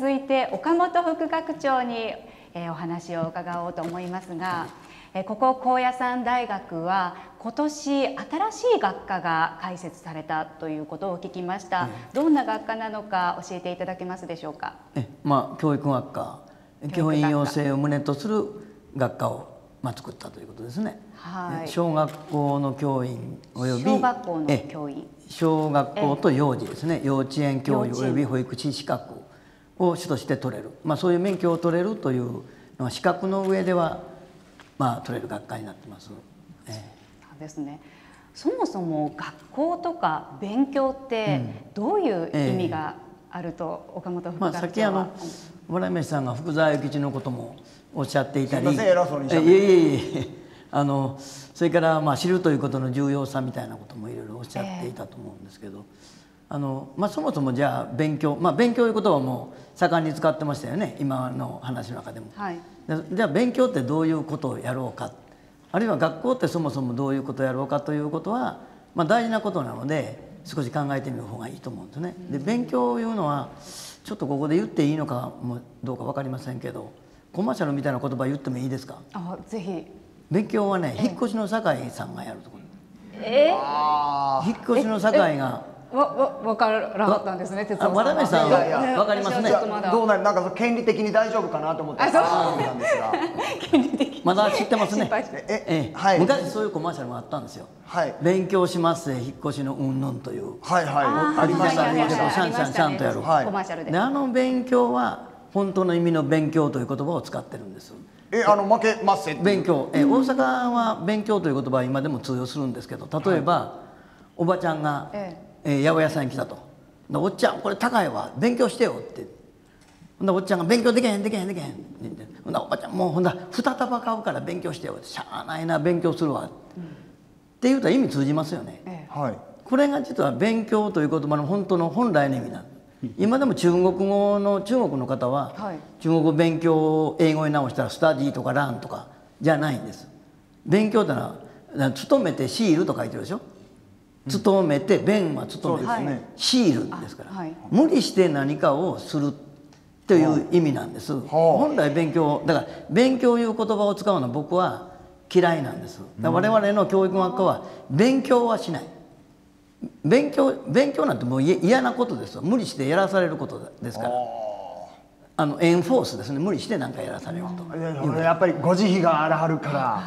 続いて岡本副学長に、お話を伺おうと思いますが、ここ高野山大学は今年新しい学科が開設されたということを聞きました。どんな学科なのか教えていただけますでしょうか。 教育学科、教員養成を旨とする学科を作ったということですね。小学校の教員および小学校の教員、 小学校と幼児ですね、幼稚園教諭および保育士資格を主として取れる、そういう免許を取れるというのは資格の上では取れる学科になってます。 そうですね。そもそも学校とか勉強ってどういう意味があると岡本副学長は。 さっき笑い飯さんが福沢諭吉のこともおっしゃっていたり、 すいません、偉そうにしゃべってそれから知るということの重要さみたいなこともいろいろおっしゃっていたと思うんですけど、そもそもじゃあ勉強、勉強いう言葉も盛んに使ってましたよね、今の話の中でも。じゃあ勉強ってどういうことをやろうか、あるいは学校ってそもそもどういうことをやろうかということは、大事なことなので少し考えてみる方がいいと思うんですね。で勉強いうのはちょっとここで言っていいのかもどうか分かりませんけど、コマーシャルみたいな言葉言ってもいいですか。 ぜひ。 勉強はね、引っ越しの酒井さんがやるところ。引っ越しの酒井が分からなかったんですね。哲夫さんは。 笑いさん分かりますね。 どうなる、なんか権利的に大丈夫かなと思ってたんですが、 まだ知ってますね。昔そういうコマーシャルもあったんですよ。勉強します引っ越しのうんぬんという、 ありました、ありました。 シャンシャンシャンとやるコマーシャルで。 勉強は本当の意味の勉強という言葉を使ってるんです。 負けます勉強、大阪は勉強という言葉は今でも通用するんですけど、例えばおばちゃんが八百屋さんに来たと。おっちゃんこれ高いわ勉強してよって。おっちゃんが勉強できへんできへんできへんって言って、おばちゃんもう2束買うから勉強してよって、しゃあないな勉強するわって言うと意味通じますよね。これが実は勉強という言葉の本当の本来の意味なんです。今でも中国の方は、中国語勉強を英語に直したらスタディとかランとかじゃないんです。勉強ってのは勤めてシールと書いてるでしょ。勤めて弁は勤めて、シールですから、無理して何かをするという意味なんです。本来勉強だから勉強いう言葉を使うのは僕は嫌いなんです。我々の教育学科は勉強はしない。勉強なんてもう嫌なことですよ。無理してやらされることですから。エンフォースですね。無理して何かやらされると。 やっぱりご慈悲があるから。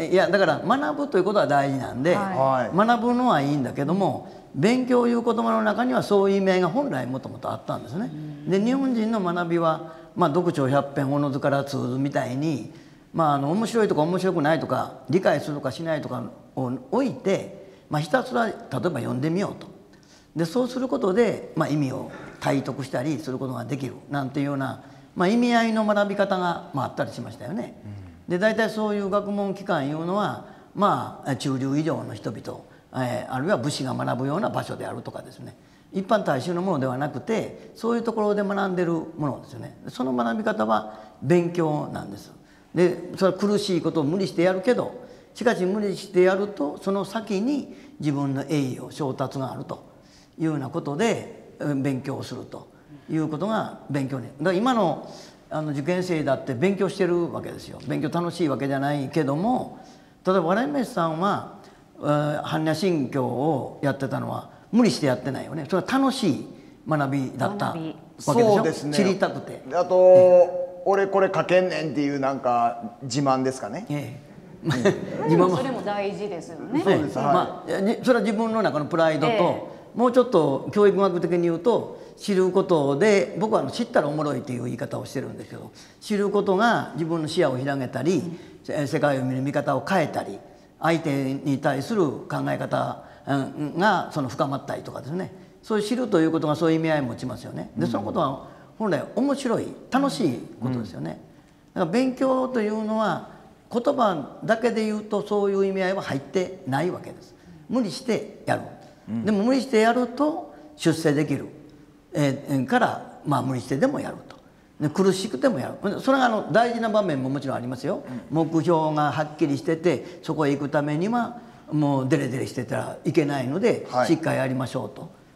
いやだから学ぶということは大事なんで、学ぶのはいいんだけども、勉強いう言葉の中にはそういう意味合いが本来もともとあったんですね。で日本人の学びは読書百遍おのずから通ずみたいに、面白いとか面白くないとか理解するとかしないとかを置いて、ひたすら例えば読んでみようと。でそうすることで、意味を体得したりすることができるなんていうような、意味合いの学び方が、あったりしましたよね。で大体そういう学問機関いうのは、中流以上の人々、あるいは武士が学ぶような場所であるとかですね、一般大衆のものではなくてそういうところで学んでるものですよね。その学び方は勉強なんです。でそれは苦しいことを無理してやるけど、しかし無理してやるとその先に自分の栄誉昇達があるというようなことで勉強をするということが勉強に。だから今の受験生だって勉強してるわけですよ。勉強楽しいわけじゃないけども、例えば笑い飯さんは般若心経をやってたのは無理してやってないよね。それは楽しい学びだったわけでしょ。 そうですね。 知りたくて。 あと、俺これ書けんねんっていうなんか自慢ですかね。 それも大事ですよね。 そうです。 それは自分の中のプライドと、もうちょっと教育学的に言うと知ることで、僕は知ったらおもろいという言い方をしてるんですけど、知ることが自分の視野を広げたり、世界を見る見方を変えたり、相手に対する考え方が深まったりとかですね、そういう知るということがそういう意味合いを持ちますよね。でそのことは本来面白い楽しいことですよね。だから勉強というのは言葉だけで言うとそういう意味合いは入ってないわけです。無理してやる。でも無理してやると出世できる、から無理してでもやると。で苦しくてもやる。それが大事な場面ももちろんありますよ。目標がはっきりしててそこへ行くためにはもうデレデレしてたらいけないので、しっかりやりましょうと。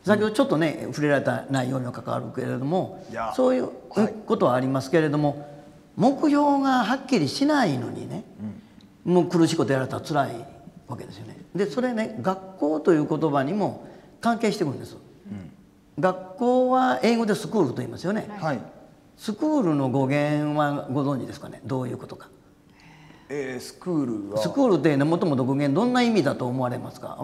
先ほどちょっとね触れられた内容にも関わるけれども、そういうことはありますけれども、目標がはっきりしないのにね、もう苦しいことやられたら辛いわけですよね。でそれね、学校という言葉にも関係してくるんです。学校は英語でスクールと言いますよね。スクールの語源はご存知ですかね。どういうことか。 スクールはスクールってもともと語源どんな意味だと思われますか。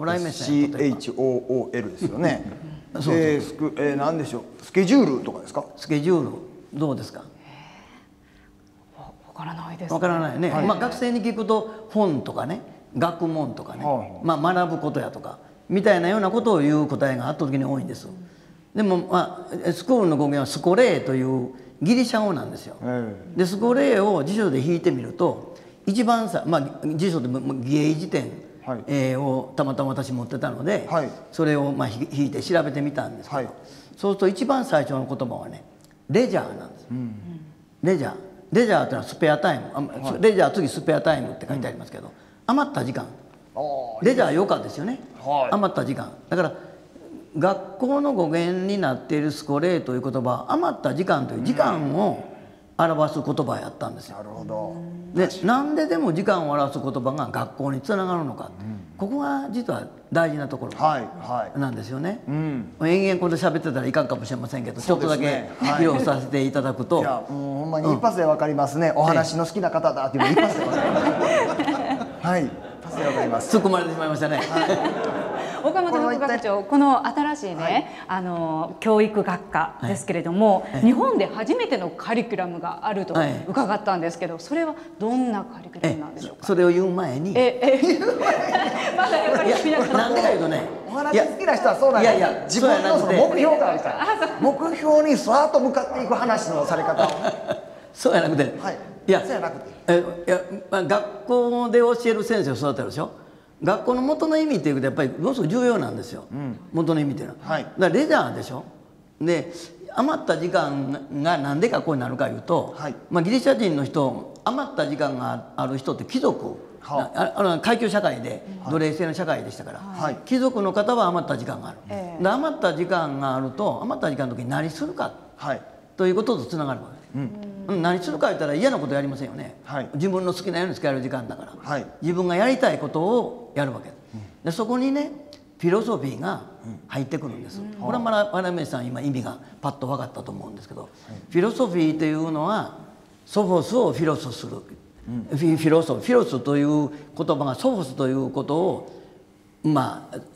CHOOL ですよね。何でしょう。スケジュールとかですか。 スケジュールどうですか。 わからないです。 わからないね。まあ学生に聞くと本とかね、学問とかね、まあ学ぶことやとかみたいなようなことを言う答えが圧倒的に多いんです。でもまあスクールの語源はスコレーというギリシャ語なんですよ。でスコレーを辞書で引いてみると、一番さ、まあ辞書で義英辞典をたまたま私持ってたので、それをまあ引いて調べてみたんですけど、そうすると一番最初の言葉はね、レジャーなんです。レジャーっていうのはスペアタイム。レジャー次スペアタイムって書いてありますけど、余った時間。レジャー余暇ですよね。余った時間だから、学校の語源になっているスコレーという言葉は余った時間という時間を表す言葉やったんですよ。 なるほど。 でなんででも時間を表す言葉が学校につながるのか、ここが実は大事なところなんですよね。延々これ喋ってたらいかんかもしれませんけど、ちょっとだけ披露させていただくと、 いやもうほんまに一発で分かりますね。お話の好きな方だっていうの一発で分かります。はい、一発で分かります。 突っ込まれてしまいましたね。 岡本副学長、この新しいね、教育学科ですけれども、日本で初めてのカリキュラムがあると伺ったんですけど、それはどんなカリキュラムなんでしょうか。 それを言う前に、 まだやっぱりなんでかいうとね、 お話好きな人はそうなんです。自分のその目標があるから、目標にさーっと向かっていく話のされ方を。 そうやなくて、 いや、そうやなくて、 学校で教える先生を育てるでしょ。学校の元の意味っていうとやっぱりものすごく重要なんですよ、元の意味っていうのは。だからレジャーでしょ。で余った時間がなんで学校になるかいうと、まあギリシャ人の人、余った時間がある人って貴族、階級社会で奴隷制の社会でしたから、貴族の方は余った時間がある。で余った時間があると、余った時間の時に何するかということとつながるわけです。何するか言ったら嫌なことやりませんよね。自分の好きなように使える時間だから、自分がやりたいことをやるわけです。でそこにね、フィロソフィーが入ってくるんです。これはまなめさん今意味がパッと分かったと思うんですけど、フィロソフィーというのはソフォスをフィロソする、フィロスという言葉がソフォスということをまあ、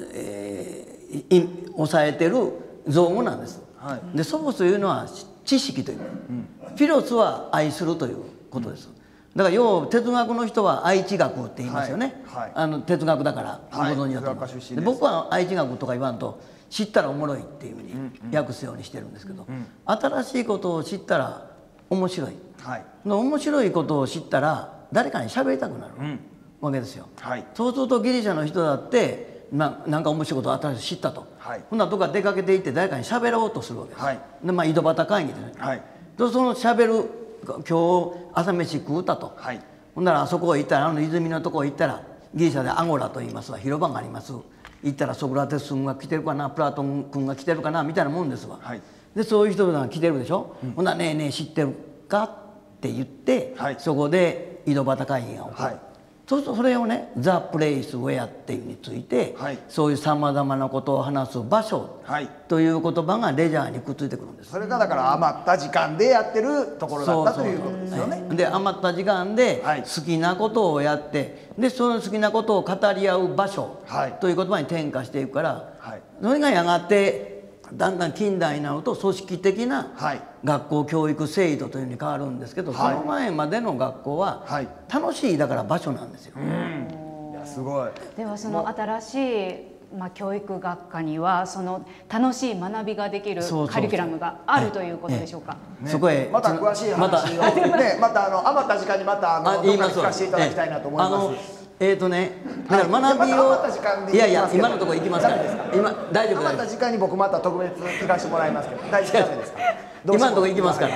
抑えてる造語なんです。でソフォスというのは知識という、フィロスは愛するということです。だから要は哲学の人は愛知学って言いますよね。哲学だからご存知だと思います。で僕は愛知学とか言わんと、知ったらおもろいっていうふうに訳すようにしてるんですけど、新しいことを知ったら面白い、面白いことを知ったら誰かに喋りたくなるわけですよ。そうするとギリシャの人だってなんか面白いことを新しく知ったと、ほんならどっか出かけていって誰かに喋ろうとするわけです。でまあ井戸端会議でね、その喋る、今日朝飯食うたと、ほんならあそこへ行ったら、泉のとこへ行ったら、ギリシャでアゴラと言いますわ、広場があります。行ったらソクラテス君が来てるかな、プラトン君が来てるかなみたいなもんですわ。でそういう人が来てるでしょ。ほんなら「ねえねえ知ってるか?」って言って、そこで井戸端会議が起こる。そうするとそれをね「ザ・プレイス・ウェア」っていうについて、そういうさまざまなことを話す場所という言葉がレジャーにくっついてくるんです。 それがだから余った時間でやってるところだったということですよね。 で余った時間で好きなことをやって、でその好きなことを語り合う場所という言葉に転化していくから、それがやがてだんだん近代になると組織的な学校教育制度というふうに変わるんですけど、その前までの学校は楽しいだから場所なんですよ。 いやすごい。 ではその新しい教育学科にはその楽しい学びができるカリキュラムがあるということでしょうか。 そこへまた詳しい話をね、また余った時間にまた聞かせていただきたいなと思います。 だから学びを、いやいや今のところ行きますから、今大丈夫余った時間に僕また特別聞かせてもらいますけど、大丈夫ですか。 今のところ行きますから、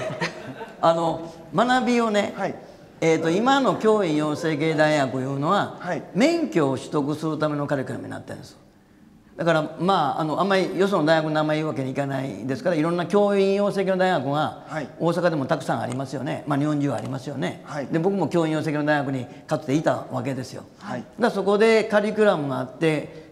学びをね、今の教員養成系大学いうのは、免許を取得するためのカリキュラムになってるんです。 だからまああんまりよその大学の名前言うわけにいかないですから、いろんな教員養成系の大学が大阪でもたくさんありますよね。まあ日本中はありますよね。で僕も教員養成系の大学にかつていたわけですよ。だからそこでカリキュラムがあって、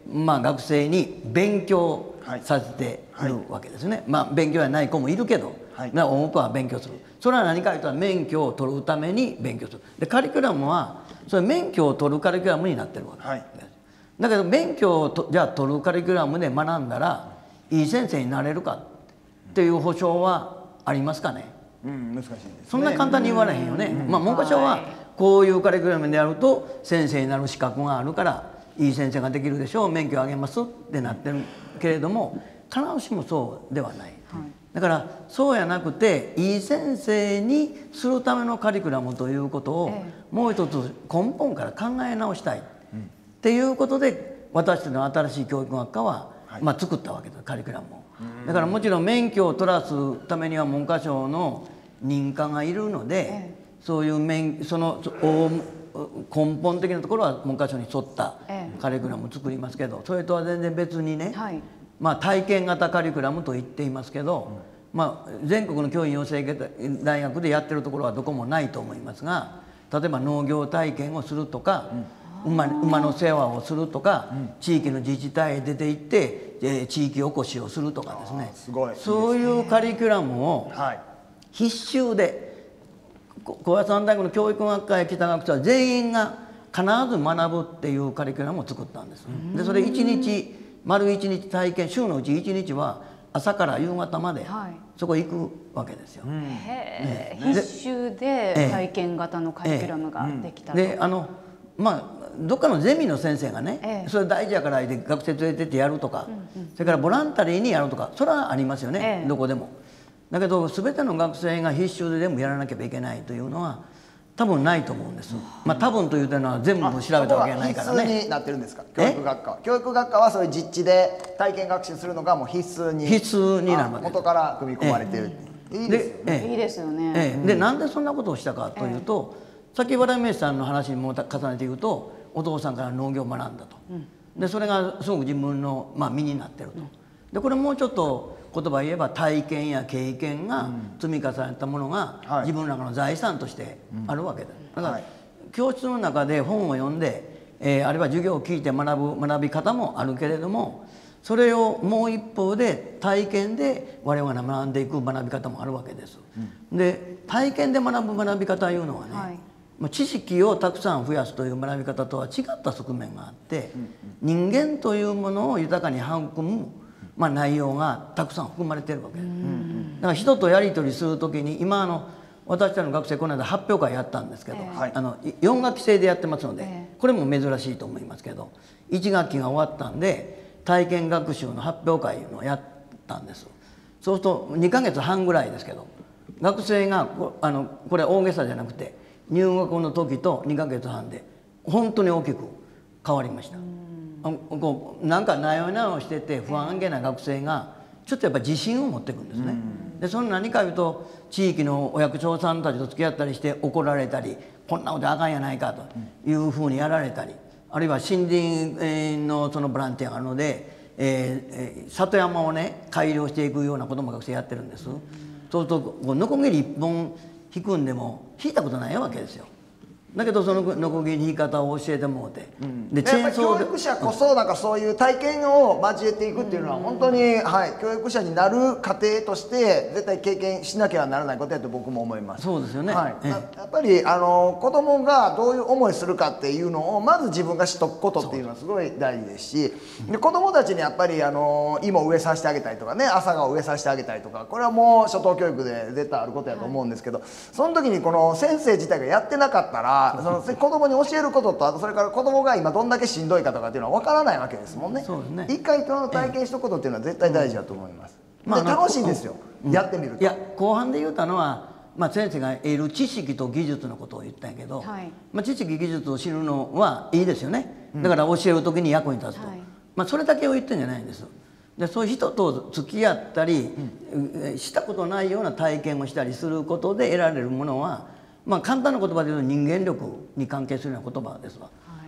まあ学生に勉強させているわけですね。まあ勉強やない子もいるけど、多くは勉強する。それは何かというと免許を取るために勉強する。でカリキュラムはそれ免許を取るカリキュラムになってるわけです。だけど勉強をじゃあ取るカリキュラムで学んだらいい先生になれるかっていう保証はありますかね。 難しいですね。 そんな簡単に言われへんよね。まあ文科省はこういうカリキュラムでやると先生になる資格があるからいい先生ができるでしょう、免許をあげますってなってるけれども、必ずしもそうではない。だからそうやなくて、いい先生にするためのカリキュラムということをもう一つ根本から考え直したいっていうことで、私たちの新しい教育学科はまあ作ったわけです、カリキュラムを。だからもちろん免許を取らすためには文科省の認可がいるので、そういうその根本的なところは文科省に沿ったカリキュラムを作りますけど、それとは全然別にね、まあ体験型カリキュラムと言っていますけど、まあ全国の教員養成大学でやってるところはどこもないと思いますが、例えば農業体験をするとか、馬の世話をするとか、地域の自治体へ出て行って地域おこしをするとかですね、そういうカリキュラムを必修で、高野山大学の教育学科へ来た学生は全員が必ず学ぶっていうカリキュラムを作ったんです。でそれ丸1日体験、週のうち1日は朝から夕方までそこ行くわけですよ。 必修で体験型のカリキュラムができたと。 でまあどっかのゼミの先生がね、それ大事やからで学生連れてってやるとか、それからボランタリーにやるとか、それはありますよね、どこでも。だけど全ての学生が必修で全部やらなければいけないというのは多分ないと思うんです。まあ多分というのは全部調べたわけじゃないからね。 必須になってるんですか、教育学科は。教育学科はそういう実地で体験学習するのがもう必須になるわけです。元から組み込まれてる。いいですよね。 でなんでそんなことをしたかというと、さっき和田明さんの話にも重ねて言うと、お父さんから農業を学んだと。でそれがすごく自分の身になってると。でこれもうちょっと言葉言えば体験や経験が積み重ねたものが自分の中の財産としてあるわけです。だから教室の中で本を読んで、あるいは授業を聞いて学び方もあるけれども、それをもう一方で体験で我々が学んでいく学び方もあるわけです。で体験で学ぶ学び方いうのはね、知識をたくさん増やすという学び方とは違った側面があって、人間というものを豊かに育む内容がたくさん含まれているわけです。だから人とやり取りする時に、今私たちの学生この間発表会やったんですけど、4学期制でやってますので、これも珍しいと思いますけど、1学期が終わったんで体験学習の発表会をやったんです。そうすると2ヶ月半ぐらいですけど、学生がこれ大げさじゃなくて入学の時と2ヶ月半で本当に大きく変わりました。なんかなよなよしてて不安げな学生がちょっとやっぱり自信を持っていくんですね。でその何かいうと、地域のお役所さんたちと付き合ったりして怒られたり、こんなことあかんやないかというふうにやられたり、あるいは森林のそのボランティアがあるので、里山をね改良していくようなことも学生やってるんです。そうするとノコギリ1本引くんでも引いたことないわけですよ。だけどそのノコギリの引き方を教えてもうて、 でチェーンソーで教育者こそなんかそういう体験を交えていくっていうのは本当に、教育者になる過程として絶対経験しなきゃならないことやと僕も思います。 そうですよね。 やっぱり子供がどういう思いするかっていうのをまず自分が知っとくことっていうのはすごい大事ですし、で子供たちにやっぱり芋を植えさせてあげたりとかね、朝顔を植えさせてあげたりとか、これはもう初等教育で絶対あることやと思うんですけど、その時にこの先生自体がやってなかったらその子供に教えることと、あとそれから子供が今どんだけしんどいかとかっていうのは分からないわけですもんね。一回体験しとくことっていうのは絶対大事だと思います。で楽しいんですよ、やってみると。 いや後半で言ったのは、先生が得る知識と技術のことを言ったんやけど、知識技術を知るのはいいですよね。だから教える時に役に立つと、それだけを言ってんじゃないんです。でそういう人と付き合ったり、したことないような体験をしたりすることで得られるものは、簡単な言葉で言うと人間力に関係するような言葉ですわ。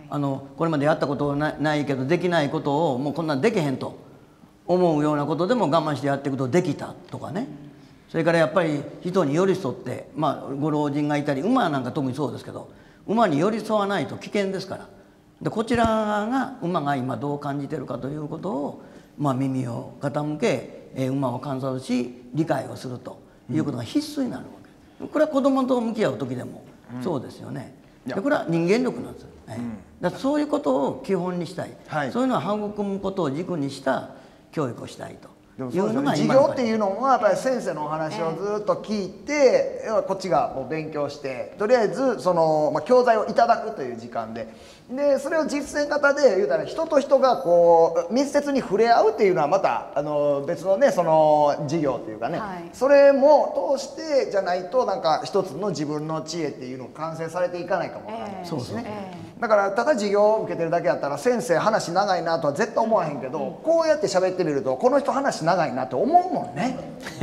これまでやったことないけどできないことをもうこんなんできへんと思うようなことでも我慢してやっていくとできたとかね。それからやっぱり人に寄り添って、ご老人がいたり馬なんか特にそうですけど、馬に寄り添わないと危険ですから。でこちらが馬が今どう感じてるかということを、耳を傾け、馬を観察し理解をするということが必須になるわけ。これは子供と向き合う時でもそうですよね。でこれは人間力なんですよ。だからそういうことを基本にしたい、そういうのは育むことを軸にした教育をしたいと。 授業っていうのはやっぱり先生のお話をずっと聞いて、こっちがもう勉強してとりあえずその、教材をいただくという時間で、それを実践型で言うたら人と人がこう密接に触れ合うっていうのはまた別のねその授業っていうかね、それも通してじゃないとなんか一つの自分の知恵っていうのを完成されていかないかもわからないですね。だからただ授業を受けてるだけやったら先生話長いなとは絶対思わへんけど、こうやって喋ってみるとこの人話長いなって思うもんね。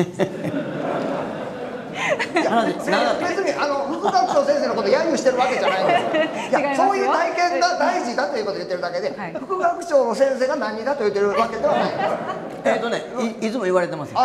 いや別に副学長先生のこと揶揄してるわけじゃないんですよ。いやそういう体験が大事だということを言ってるだけで、副学長の先生が何だと言ってるわけではない。 いつも言われてますよ。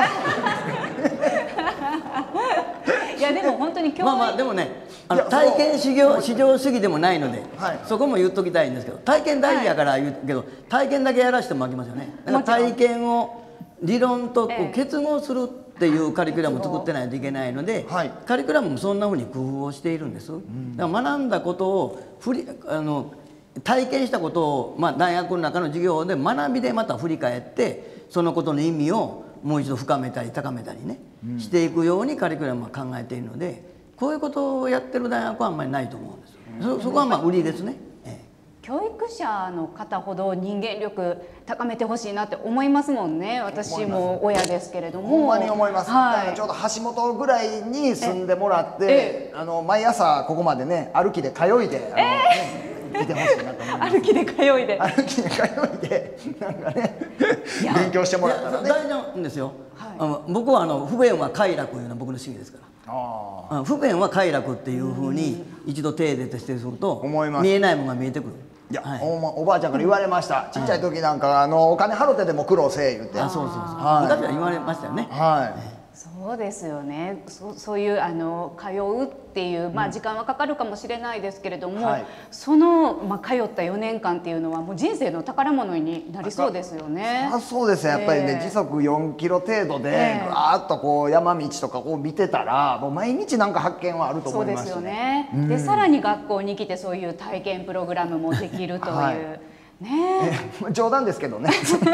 いやでも本当に今日でもね体験至上主義でもないので、そこも言っときたいんですけど、体験大事やから言うけど、体験だけやらしても飽きますよね。だから体験を理論と結合するっていうカリキュラムを作ってないといけないので、カリキュラムもそんなふうに工夫をしているんです。だから学んだことを体験したことを、大学の中の授業で学びでまた振り返ってそのことの意味をもう一度深めたり高めたりね、していくようにカリキュラムは考えているので、こういうことをやってる大学はあんまりないと思うんですよ。そこは売りですね。 教育者の方ほど人間力高めてほしいなって思いますもんね。私も親ですけれども。 ほんまに思います。ちょうど橋本ぐらいに住んでもらって、毎朝ここまでね歩きで通いで来てほしいなと思います。 歩きで通いでなんかね勉強してもらったらね。 大事なんですよ。僕は不便は快楽というのは僕の主義ですから。不便は快楽っていうふうに一度定例としてすると見えないものが見えてくる。 いや、おばあちゃんから言われました。ちっちゃい時なんかお金払ってでも苦労せえ言うて。 そう昔は言われましたよね。 そうですよね。そういう通うっていう時間はかかるかもしれないですけれども、その通った4年間っていうのはもう人生の宝物になりそうですよね。 そうですね。やっぱりね時速4キロ程度でぐわーっとこう山道とかこう見てたらもう毎日なんか発見はあると思います。 そうですよね。でさらに学校に来てそういう体験プログラムもできるという。 冗談ですけどね。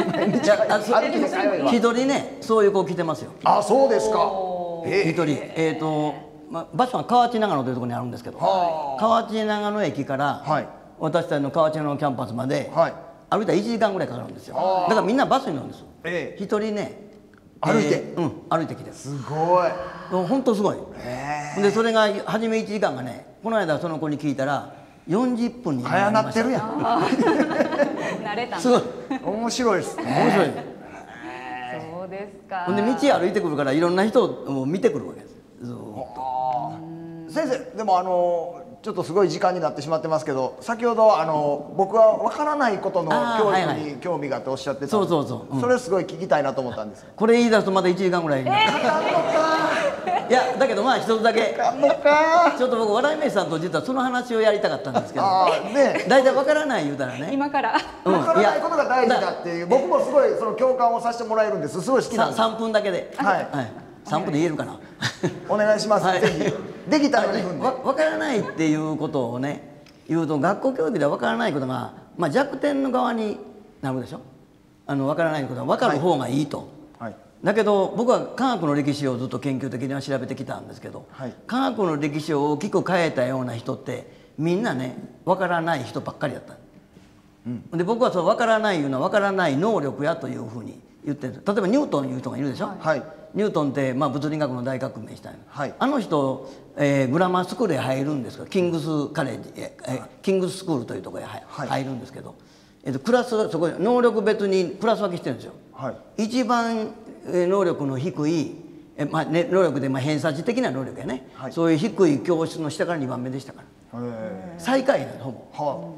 一人ねそういう子来てますよ。 そうですか。 一人場所は河内長野というところにあるんですけど、河内長野駅から私たちの河内長野キャンパスまで歩いたら1時間ぐらいかかるんですよ。だからみんなバスに乗るんです。一人ね歩いて歩いてきてる。 すごい。 本当すごい。でそれが初め1時間がね、この間その子に聞いたら40分に早なってるやん。 慣れた。 すごい面白いですね。 面白い。 そうですか。 ほんで道歩いてくるからいろんな人を見てくるわけです。 先生でもちょっとすごい時間になってしまってますけど、先ほど僕は分からないことの教育に興味があっておっしゃってた。それすごい聞きたいなと思ったんです。 これ言い出すとまた1時間ぐらいになる。いやだけど一つだけちょっと僕笑い飯さんと実はその話をやりたかったんですけど、大体分からない言うたらね、 今から分からないことが大事だっていう、僕もすごいその共感をさせてもらえるんです。すごい好きなんです。 3分だけで。3分で言えるかな。 お願いします。ぜひできたら2分で。 分からないっていうことをね言うと、学校教育では分からないことが弱点の側になるでしょ。分からないことは分かる方がいいと。だけど僕は科学の歴史をずっと研究的には調べてきたんですけど、科学の歴史を大きく変えたような人ってみんなね分からない人ばっかりだった。で僕はその分からないいうのは分からない能力やというふうに言ってる。例えばニュートンいう人がいるでしょ。ニュートンって物理学の大革命したんや。あの人グラマースクールへ入るんですけど、キングススクールというところへ入るんですけど、クラスそこ能力別にクラス分けしてるんですよ。一番能力の低い能力で偏差値的な能力やね、そういう低い教室の下から2番目でしたから、最下位なんですほぼ。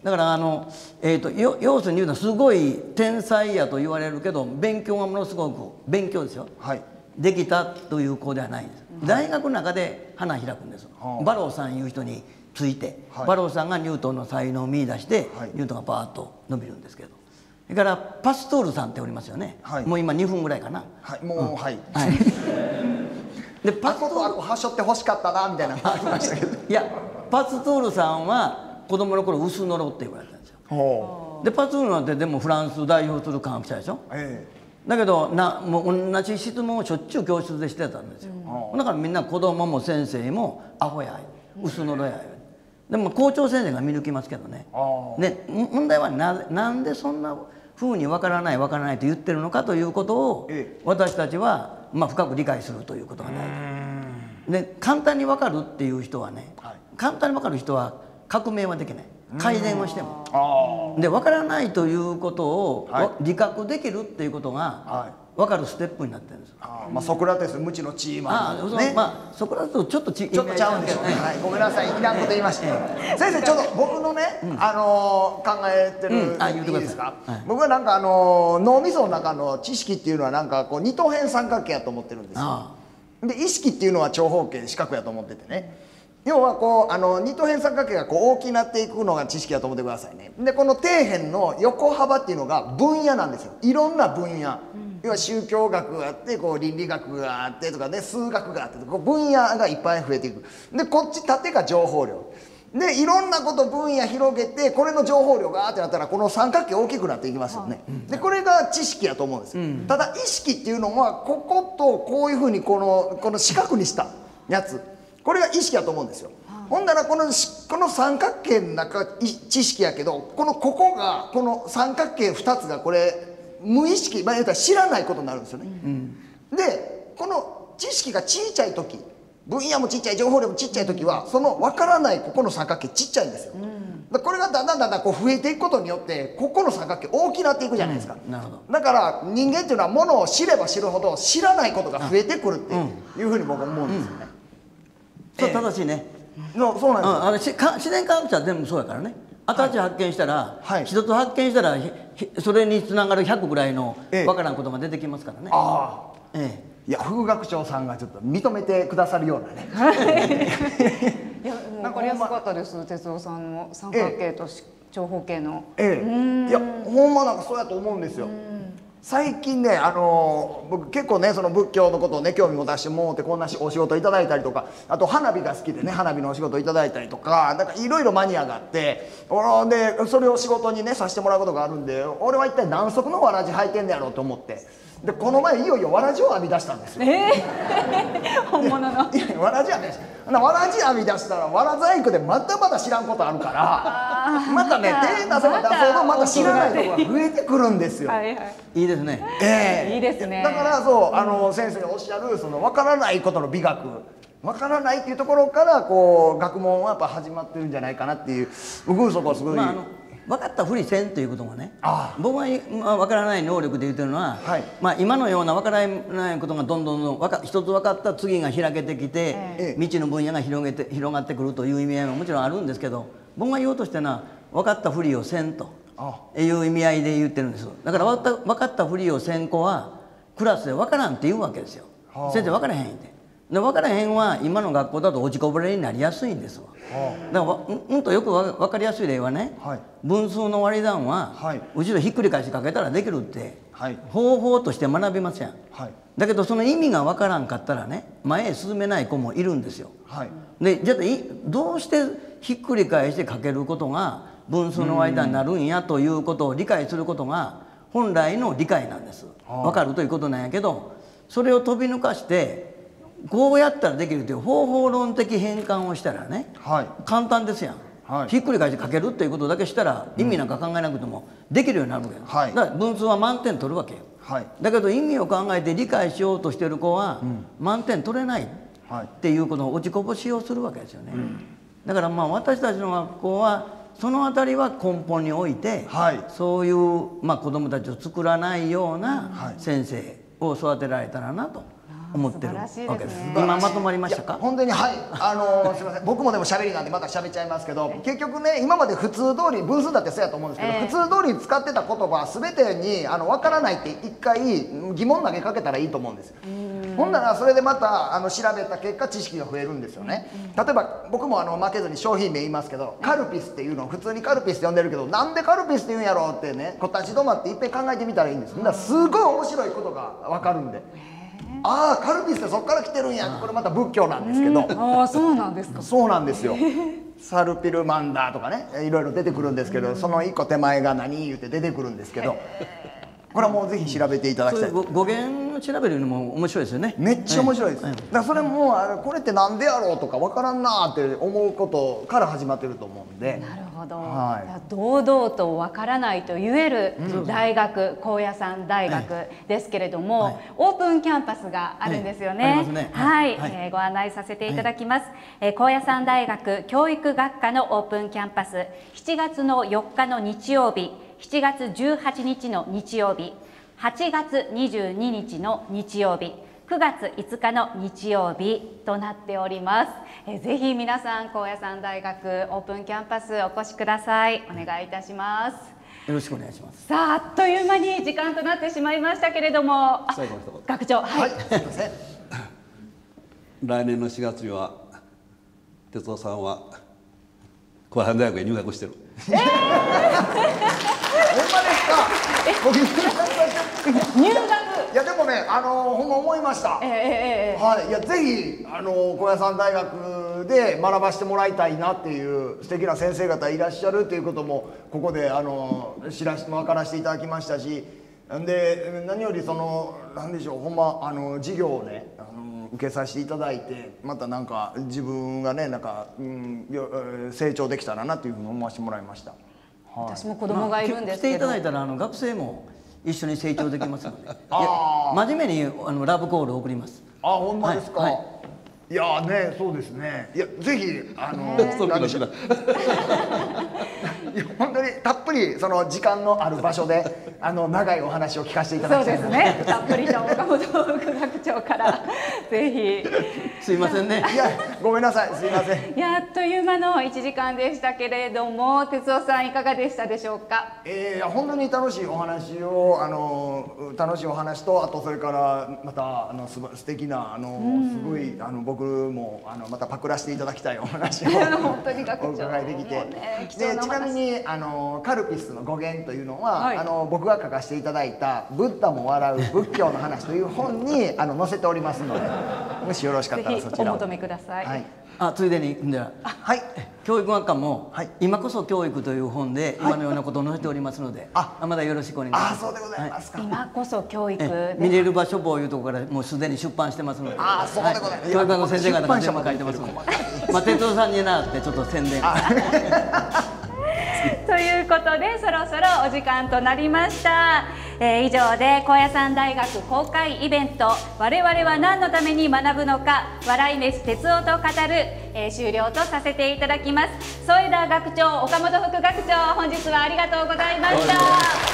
だから要するに言うのはすごい天才やと言われるけど勉強がものすごく勉強ですよ、はい、できたという子ではないんです。大学の中で花開くんです。バローさんいう人について、はい、バローさんがニュートンの才能を見出して、はい、ニュートンがバーッと伸びるんですけど、それからパストールさんっておりますよね、はい、もう今2分ぐらいかな、はい、もう、はい、はい、 でパストールはしょって欲しかったなみたいなのがありましたけどいやパストールさんは子供の頃薄のろって言われたんですよ。でパストールなんてでもフランス代表する科学者でしょ、だけどもう同じ質問をしょっちゅう教室でしてたんですよ、だからみんな子供も先生もアホや薄のろやでも校長先生が見抜きますけどね。で問題はなんでそんなふうに分からないと言ってるのかということを私たちは深く理解するということが大事で、簡単に分かるっていう人はね、簡単に分かる人は革命はできない、改善はしてもで分からないということを理覚できるっていうことが分かるステップになってるんです。 ソクラテス無知の知恵ソクラテスとちょっとちゃうんでしょうね、はい、ごめんなさい、いらんこと言いました先生ちょっと僕のね、考えてるいいですか、僕はなんか脳みその中の知識っていうのはなんかこう二等辺三角形やと思ってるんですよ。で意識っていうのは長方形四角やと思っててね、要はこう二等辺三角形がこう大きくなっていくのが知識だと思ってくださいね。でこの底辺の横幅っていうのが分野なんですよ。いろんな分野、要は宗教学があってこう倫理学があってとかね、数学があってこう分野がいっぱい増えていく。でこっち縦が情報量でいろんなこと分野広げてこれの情報量がーってなったらこの三角形大きくなっていきますよね。でこれが知識やと思うんですよ。ただ意識っていうのはこことこういうふうにこの四角にしたやつ、これが意識だと思うんですよ。ほんならこの三角形の中知識やけどここがこの三角形2つがこれ無意識、言うたら知らないことになるんですよね。でこの知識がちっちゃい時、分野もちっちゃい情報量もちっちゃい時はその分からないここの三角形ちっちゃいんですよ。これがだんだんこう増えていくことによってここの三角形大きくなっていくじゃないですか。だから人間っていうのはものを知れば知るほど知らないことが増えてくるっていうふうに僕は思うんですよね。 そう正しいね。 そうなんですよ。 自然科学者は全部そうやからね。新しい発見したら、一つ発見したらそれにつながる100ぐらいのわからんことが出てきますからね。 いや副学長さんがちょっと認めてくださるようなね。 いや分かりやすかったです。哲夫さんの三角形と長方形の。 いやほんまなんかそうやと思うんですよ。最近ね僕結構ねその仏教のことをね興味持たせてもうてこんなお仕事いただいたりとか、あと花火が好きでね花火のお仕事いただいたりとか、なんかいろいろマニアがあってでそれを仕事にねさせてもらうことがあるんで、俺は一体何足のわらじ履いてんだやろうと思って。でこの前いよいよわらじを編み出したんですよ。 本物のわらじ編みわらじ編み出したらわら細工でまだまだ知らんことあるからまたね手出せば出そうとまた知らないところが増えてくるんですよ。 いいですね。 いいですね。 だからそう先生がおっしゃるその分からないことの美学、分からないっていうところからこう学問はやっぱ始まってるんじゃないかなっていう、僕そこはすごい。 分かったふりせんということがね、僕が分からない能力で言ってるのは、今のような分からないことがどんどん一つ分かった次が開けてきて、未知の分野が広がってくるという意味合いももちろんあるんですけど、僕が言おうとしてるのは分かったふりをせんという意味合いで言ってるんです。だから分かったふりをせん子はクラスで分からんって言うわけですよ。先生分からへんってで分からへんは今の学校だと落ちこぼれになりやすいんですわ。だからとよく分かりやすい例はね、分数の割り算は後ろひっくり返しかけたらできるって方法として学びますやん。だけどその意味が分からんかったらね前へ進めない子もいるんですよ。でじゃあどうしてひっくり返してかけることが分数の割り算になるんやということを理解することが本来の理解なんです。分かるということなんやけど、それを飛び抜かしてこうやったらできるという方法論的変換をしたらね、簡単ですやん。ひっくり返してかけるっていうことだけしたら意味なんか考えなくてもできるようになるわけよ。だから分数は満点取るわけよ。だけど意味を考えて理解しようとしてる子は満点取れないっていうことを落ちこぼしをするわけですよね。だから私たちの学校はそのあたりは根本において、そういう子どもたちを作らないような先生を育てられたらなと思ってるわけです。今まとまりましたか？ 本当にはい、すみません、僕もでも喋りなんでまた喋っちゃいますけど、結局ね今まで普通通り分数だってそうやと思うんですけど、普通通りに使ってた言葉全てに分からないって一回疑問投げかけたらいいと思うんですよ。ほんならそれでまた調べた結果知識が増えるんですよね。例えば僕も負けずに商品名言いますけど、カルピスっていうのを普通にカルピスって呼んでるけど、なんでカルピスって言うんやろうってね、立ち止まっていっぺん考えてみたらいいんです。だからすごい面白いことが分かるんで、ああカルピスってそっから来てるんや、これまた仏教なんですけど、 ああそうなんですか。 そうなんですよ。サルピルマンダーとかね、いろいろ出てくるんですけど、その一個手前が何言うて出てくるんですけど、これはもうぜひ調べていただきたい。 語源を調べるのも面白いですよね。 めっちゃ面白いです。だからそれもこれってなんでやろうとかわからんなーって思うことから始まってると思うんで。 なるほど。堂々とわからないと言える大学、高野山大学ですけれども、オープンキャンパスがあるんですよね。はい、ご案内させていただきます。高野山大学教育学科のオープンキャンパス、7月の4日の日曜日、7月18日の日曜日、8月22日の日曜日、9月5日の日曜日となっております。ぜひ皆さん高野山大学オープンキャンパスお越しください。お願いいたします。 よろしくお願いします。 さあ、あっという間に時間となってしまいましたけれども、学長、はい、すいません。 来年の4月には哲夫さんは高野山大学へ入学してる。 ほんまですか？ 入学。 いやでもね、ほんま思いました。はい、いやぜひ高野山大学で学ばせてもらいたいなっていう素敵な先生方いらっしゃるっていうこともここで分からせていただきましたし、で何よりなんでしょう、ほんま授業をね受けさせていただいて、またなんか自分がね成長できたらなというふうに思わせてもらいました。 私も子供がいるんですけど、 来ていただいたら学生も一緒に成長できますので、真面目にラブコールを送ります。 あ、ほんまですか。いやね、そうですね。いやぜひなんでしょう。いや本当にたっぷりその時間のある場所で長いお話を聞かせていただきたい。 そうですね。たっぷりと岡本副学長からぜひ。 すいませんね。 いやごめんなさい、すいません。 いやあっという間の1時間でしたけれども、哲夫さんいかがでしたでしょうか。 本当に楽しいお話と、あとそれからまた素敵なすごい僕もまたパクらせていただきたいお話を本当に学長お伺いできて、 でちなみにカルピスの語源というのは、僕が書かせていただいた「ブッダも笑う仏教の話」という本に載せておりますので、もしよろしかったらそちらをお求めください。 ついでに教育学科も今こそ教育という本で今のようなことを載せておりますので、まだよろしくお願いします。 そうでございますか。 今こそ教育見れる場所いうところからもうすでに出版してますので、 そうでございます。 教育学の先生方が全部書いてますので、哲夫さんになってちょっと宣伝。 ということでそろそろお時間となりました。以上で高野山大学公開イベント「我々は何のために学ぶのか笑い飯哲夫と語る」終了とさせていただきます。添田学長、岡本副学長、本日はありがとうございました。